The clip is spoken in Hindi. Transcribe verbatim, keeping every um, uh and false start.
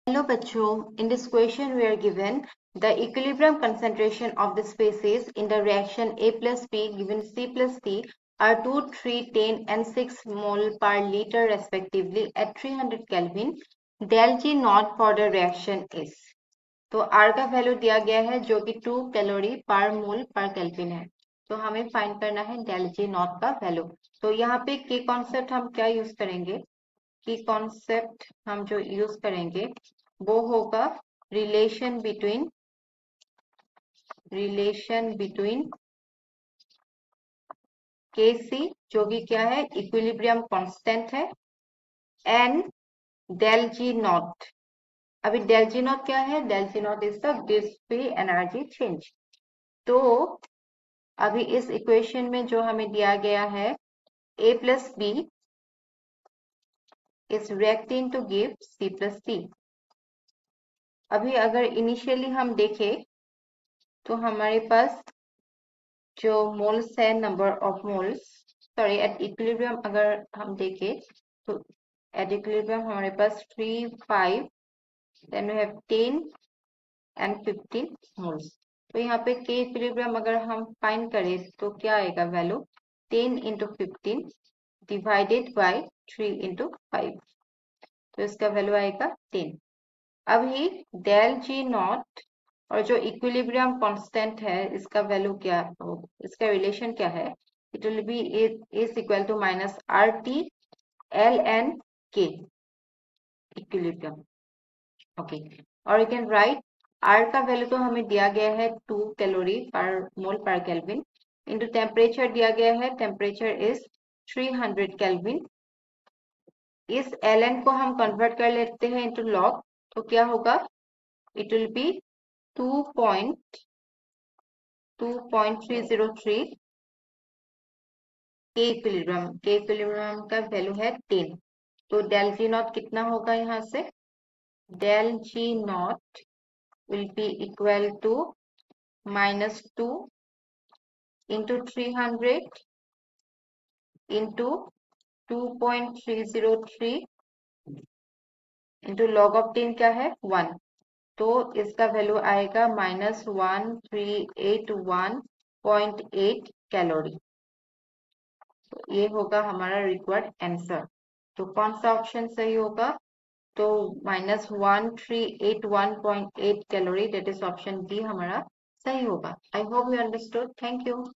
Hello bachcho, in this question we are given the equilibrium concentration of the species in the reaction A plus B given C plus D are two, three, ten and six mole per liter respectively at three hundred Kelvin. Del G naught for the reaction is. तो R का वैल्यू दिया गया है जो कि टू कैलोरी पर मोल पर केल्विन है। तो हमें फाइंड करना है डेल जी नॉट का वैल्यू। तो यहाँ पे के कॉन्सेप्ट हम क्या यूज करेंगे, की कॉन्सेप्ट हम जो यूज करेंगे वो होगा रिलेशन बिटवीन रिलेशन बिटवीन के सी जो कि क्या है इक्विलिब्रियम कांस्टेंट है एंड डेल जी नॉट। अभी डेल जी नॉट क्या है, del G naught is the गिव्स फ्री एनर्जी चेंज। तो अभी इस इक्वेशन में जो हमें दिया गया है a plus B is reacting to give c plus D. अभी अगर इनिशियली हम देखें तो हमारे पास जो मोल्स है, number of moles, sorry at equilibrium अगर हम देखें तो एट इक्विलिब्रियम हमारे पास three five then we have ten and fifteen moles. तो यहाँ पे के इक्विलिब्रियम अगर हम फाइंड करें तो क्या आएगा value, ten into fifteen divided by three into five, तो इसका वैल्यू आएगा टेन। अभी डेल जी नॉट और जो इक्विलिब्रियम कांस्टेंट है इसका वैल्यू क्या, इसका रिलेशन क्या है, it will be is equal to minus R T L N K equilibrium. Okay, और यू कैन राइट आर का वैल्यू तो हमें दिया गया है टू कैलोरी पर मोल पर केल्विन इंटू टेम्परेचर दिया गया है, temperature is three hundred kelvin. इस एल एन को हम कन्वर्ट कर लेते हैं इंटू लॉग, तो क्या होगा, it will be two point two point three zero three K equilibrium. K equilibrium का वैल्यू है टेन। तो डेल जी नॉट कितना होगा यहाँ से, del G naught will be equal to minus two into three hundred into two point three zero three into log of ten क्या है वन, तो इसका वैल्यू आएगा minus one three eight one point eight calorie. तो ये होगा हमारा रिक्वायर्ड आंसर। तो कौन सा ऑप्शन सही होगा, तो minus one three eight one point eight calorie, that is option D हमारा सही होगा। I hope you understood. Thank you.